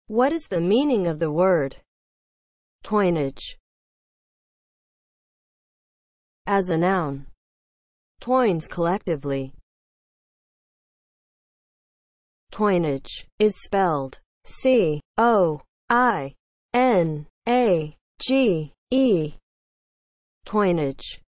What is the meaning of the word coinage? As a noun, coins collectively. Coinage is spelled C-O-I-N-A-G-E. Coinage